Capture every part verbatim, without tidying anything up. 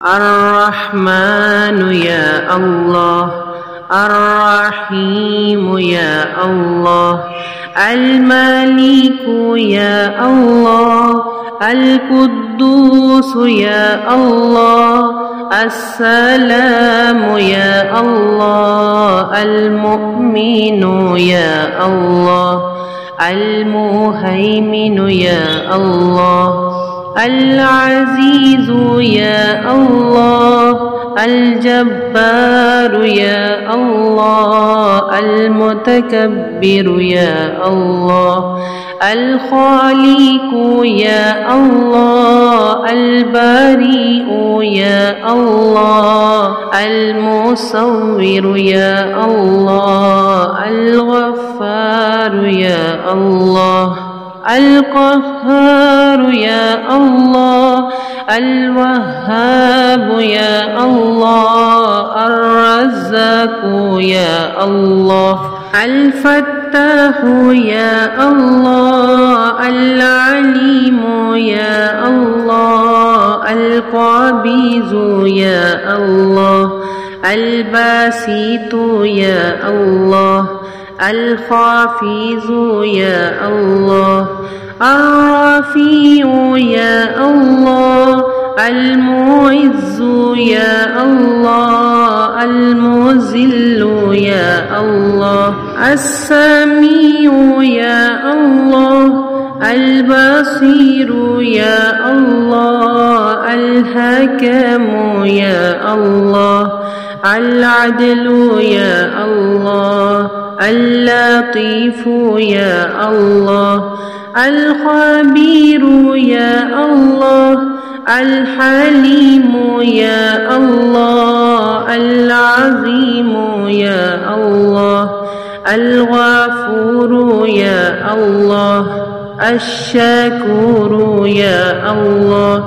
الرحمن يا الله، الرحيم يا الله، الملك يا الله، القدوس يا الله، السلام يا الله، المؤمن يا الله، المهيمن يا الله، العزيز يا الله، الجبار يا الله، المتكبر يا الله، الخالق يا الله، البارئ يا الله، المصور يا الله، الغفار يا الله، القهار يا الله، الوهاب يا الله، الرزاق يا الله، الفتاح يا الله، العليم يا الله، القابض يا الله، الباسط يا الله، الخافض يا الله، الرفيع يا الله، المعز يا الله، المذل يا الله، السميع يا الله، البصير يا الله، الحكم يا الله، العدل يا الله، اللطيف يا الله، الخبير يا الله، الحليم يا الله، العظيم يا الله، الغفور يا الله، الشكور يا الله،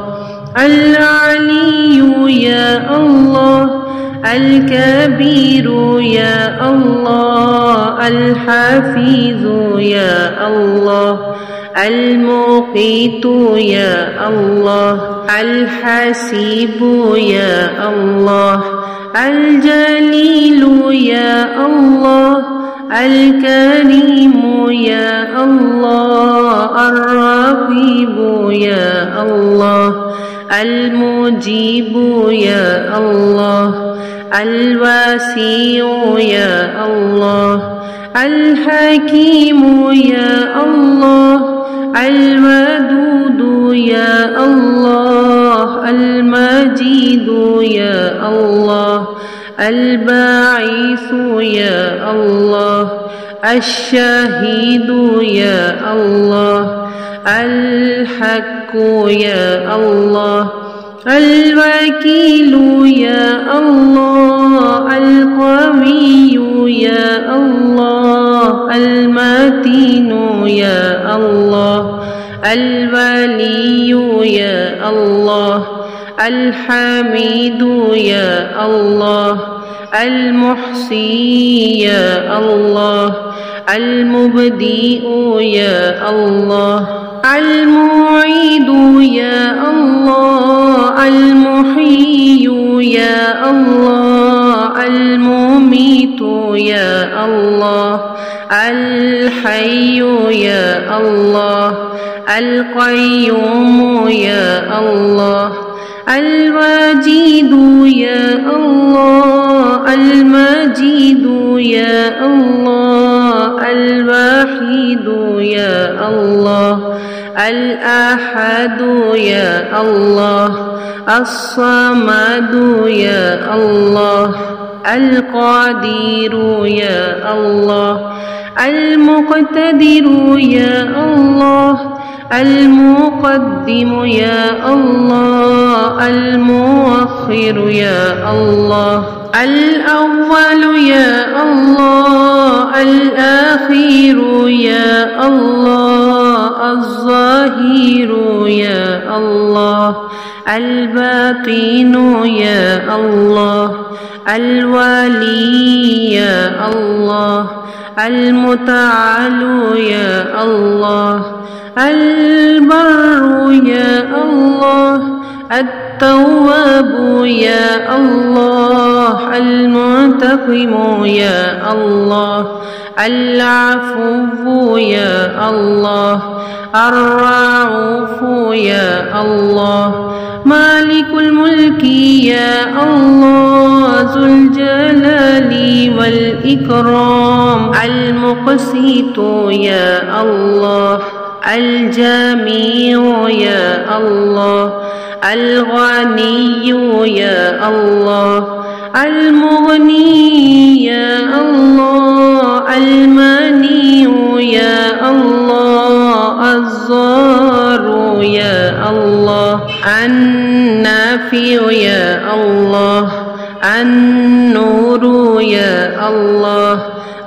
العلي يا الله، الكبير يا الله، الحفيظ يا الله، المقيت يا الله، الحسيب يا الله، الجليل يا الله، الكريم يا الله، الرقيب يا الله، المجيب يا الله، الواسع يا الله، الحكيم يا الله، الودود يا الله، المجيد يا الله، الباعث يا الله، الشهيد يا الله، الحق يا الله، الوكيل يا الله، القوي يا الله، المتين يا الله، الولي يا الله، الحميد يا الله، المحصي يا الله، المبدئ يا الله، المعيد يا الله، المحيي يا الله، المميت يا الله، الحي يا الله، القيوم يا الله، الواجد يا الله، المجيد يا الله، الوحيد يا الله، الأحد يا الله، الصمد يا الله، القدير يا الله، المقتدر يا الله، المقدم يا الله، المؤخر يا الله، الأول يا الله، الآخر يا الله، الظاهر يا الله، الباطن يا الله، الولي يا الله، المتعال يا الله، البر يا الله، التواب يا الله، المنتقم يا الله، العفو يا الله، الرؤوف يا الله، مالك الملك يا الله، ذو الجلال والإكرام، المقسط يا الله، الجميع يا الله، الغني يا الله، المغني يا الله، المنيع يا الله، الضار يا الله، النافع يا الله، النور يا الله،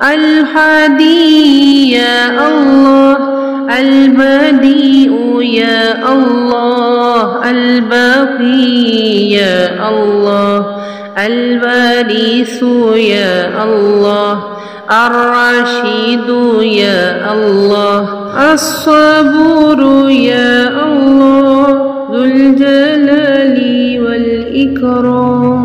الهادي يا الله، البديع يا الله، الباقي يا الله، الوارث يا الله، الرشيد يا الله، الصبور يا الله، ذو الجلال والإكرام.